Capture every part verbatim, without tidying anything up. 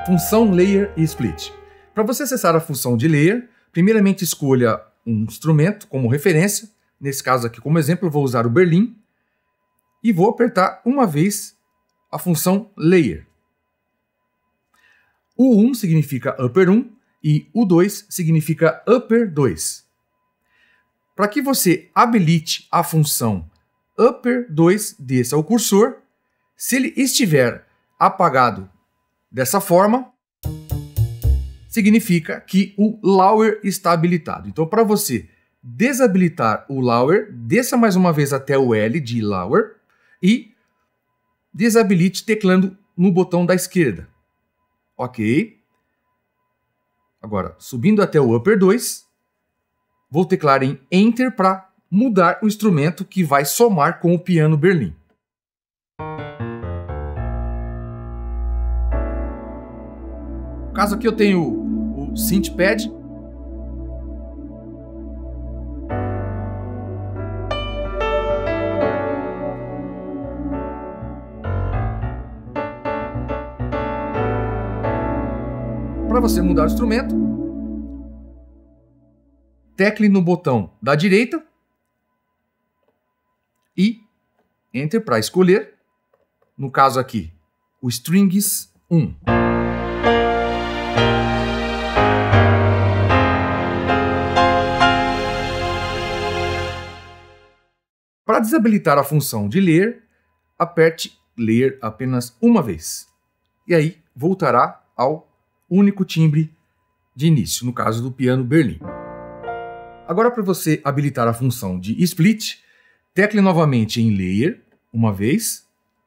Função Layer e Split. Para você acessar a função de Layer, primeiramente escolha um instrumento como referência. Nesse caso aqui, como exemplo, eu vou usar o Berlin. E vou apertar uma vez a função Layer. O um significa Upper um e o dois significa Upper dois. Para que você habilite a função Upper dois, desça o cursor. Se ele estiver apagado dessa forma, significa que o Lower está habilitado. Então, para você desabilitar o Lower, desça mais uma vez até o L de Lower e desabilite teclando no botão da esquerda. Ok. Agora, subindo até o Upper dois, vou teclar em Enter para mudar o instrumento que vai somar com o piano Berlin. No caso aqui eu tenho o Synthpad. Para você mudar o instrumento, tecle no botão da direita e Enter para escolher, no caso aqui, o Strings um. Para desabilitar a função de Layer, aperte Layer apenas uma vez. E aí voltará ao único timbre de início, no caso do piano Berlin. Agora, para você habilitar a função de Split, tecle novamente em Layer uma vez.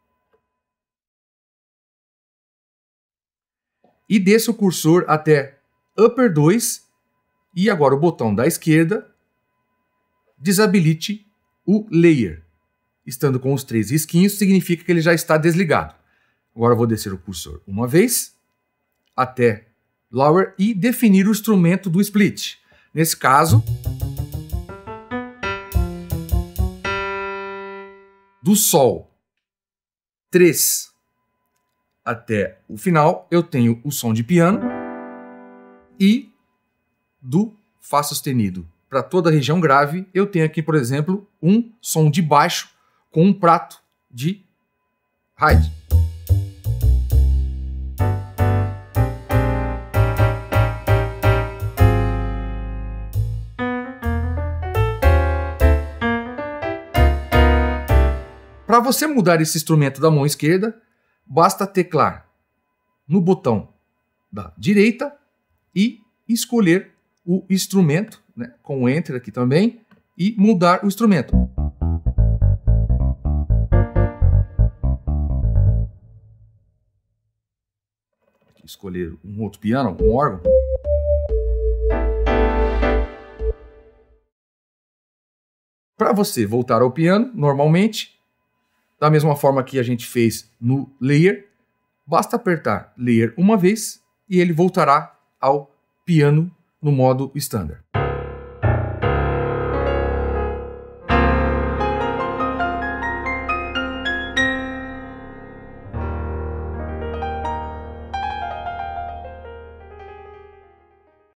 E desça o cursor até Upper dois. E agora o botão da esquerda desabilite o Layer. Estando com os três risquinhos, significa que ele já está desligado. Agora eu vou descer o cursor uma vez até Lower e definir o instrumento do Split. Nesse caso, do Sol três até o final, eu tenho o som de piano, e do Fá sustenido para toda a região grave, eu tenho aqui, por exemplo, um som de baixo com um prato de Haydn. Para você mudar esse instrumento da mão esquerda, basta teclar no botão da direita e escolher o instrumento, né, com o Enter aqui também, e mudar o instrumento. Escolher um outro piano, um órgão. Para você voltar ao piano, normalmente, da mesma forma que a gente fez no Layer, basta apertar Layer uma vez e ele voltará ao piano no modo standard.